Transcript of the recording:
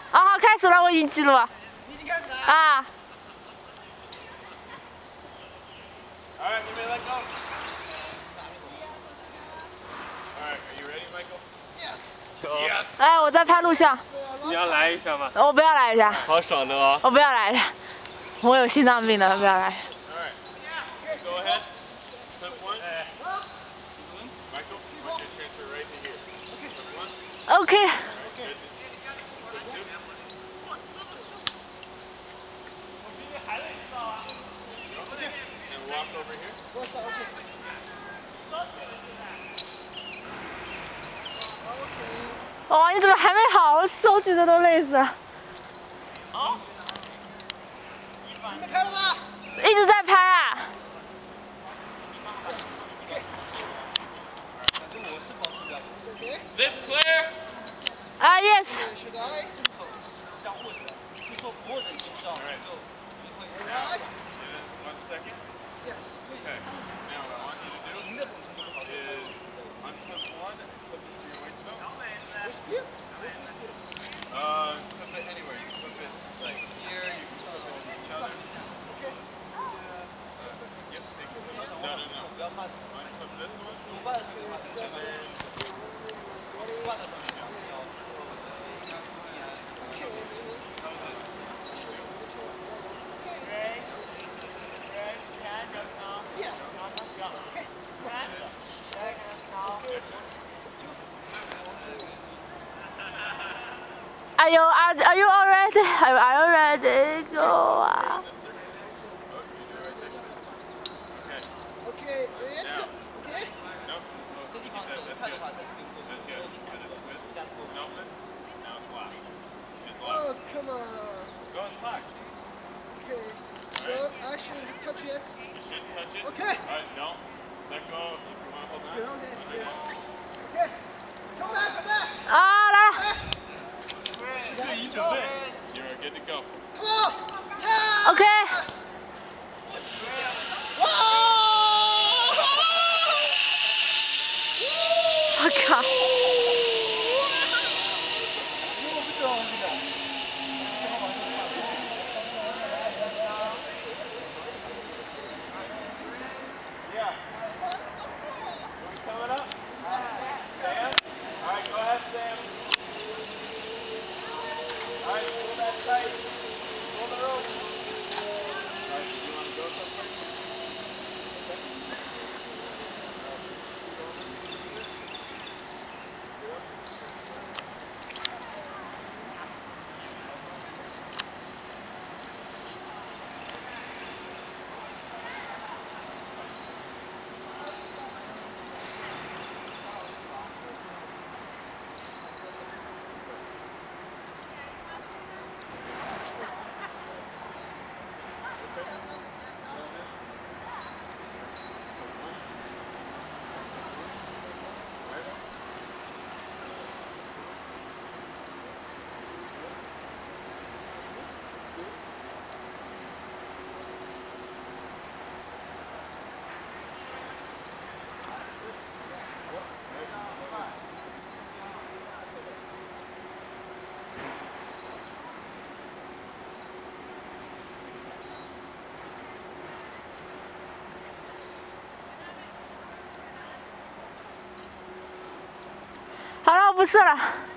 啊，好，开始了，我已经记录了。 你已经开始了啊。 Alright, you may let go. Alright, are you ready, Michael? Yes. Yes. 哎，我在拍录像。 你要来一下吗？ 我不要来一下。 好爽的哦。 我不要来一下，我有心脏病的，不要来。 Alright. Go ahead. Clip one. Michael, I want you to transfer right to here. Clip one. OK。 And walk over here. 哇，你怎么还没好？我手举着都累死了。 你们开了吗？ 一直在拍啊。 Zip clear. 啊 ，yes。 Alright. Now, 1 second. Yes. Okay. Now what I want you to do is unclip one and clip it to your waist belt. Clip it anywhere. You can clip it like here, you can clip it to each other. Okay. Yep, take it. No. Unclip this one. And then Are you all ready? Are you ready? Go 啊。 Okay, now. Nope. That's good. Nope. Now it's locked. It's locked. Oh, come on. Go, it's locked. Okay, so I shouldn't touch it. You shouldn't touch it. Okay. Alright, no. Let go if you want to hold on. Okay, come back, come back. 啊，来了。 You're good to go. Come on. Yeah. OK。我靠。 Yeah. Coming up. Sam. Alright, go ahead, Sam. Alright, pull that tight. Pull the rope. Alright, you want to go someplace? 好了，我不试了。